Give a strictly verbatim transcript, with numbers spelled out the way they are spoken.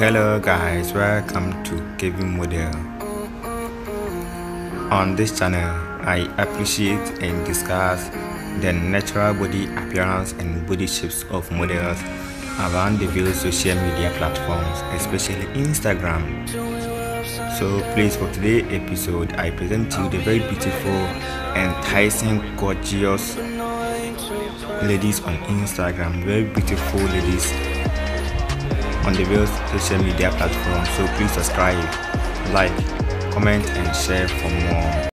Hello guys, welcome to Curvy Model. On this channel, I appreciate and discuss the natural body appearance and body shapes of models around the various social media platforms, especially Instagram. So please, for today's episode, I present to you the very beautiful, enticing, gorgeous ladies on Instagram, very beautiful ladies on the various social media platforms. So please subscribe, like, comment and share for more.